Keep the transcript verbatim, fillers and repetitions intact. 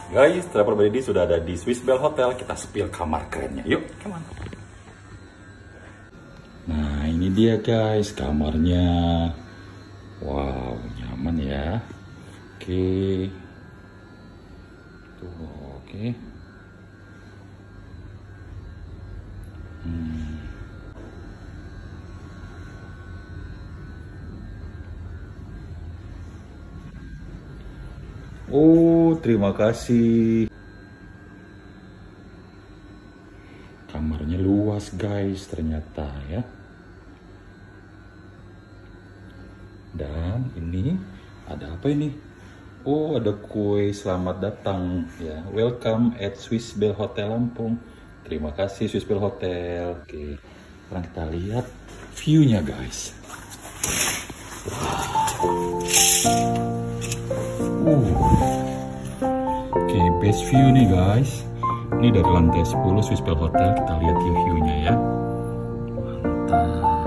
Guys, Travel by Didi sudah ada di Swiss Bell Hotel. Kita spill kamar kerennya. Yuk, come on. Nah, ini dia guys kamarnya. Wow, nyaman ya. Oke. Tuh, oke. Hmm. Oh, terima kasih. Kamarnya luas guys ternyata ya. Dan ini ada apa ini? Oh, ada kue selamat datang ya. Welcome at Swiss Bell Hotel Lampung. Terima kasih Swiss Bell Hotel. Oke, sekarang kita lihat view-nya guys. Uh. Oke, best view nih guys. Ini dari lantai sepuluh Swiss Bell Hotel. Kita lihat view-nya ya. Mantap.